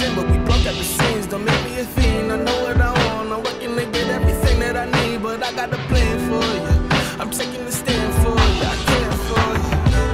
in, but we broke at the seams. Don't make me a fiend, I know what I want. I'm working to get everything that I need, but I got a plan for you. I'm taking the stand for you, I care for you.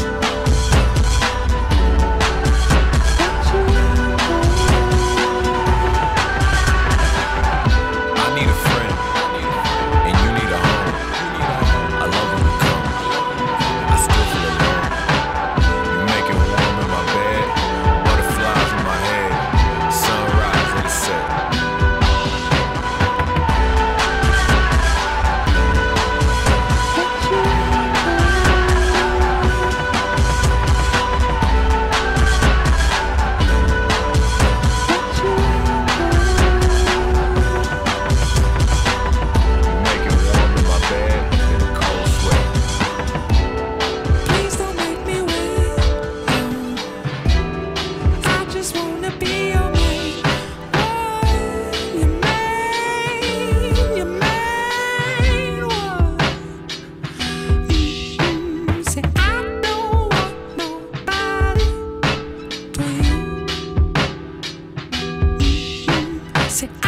I need a friend, and you need a home. I love when you come, I still feel alone. You make it warm in my bed, butterflies in my head, sunrise and the set. Say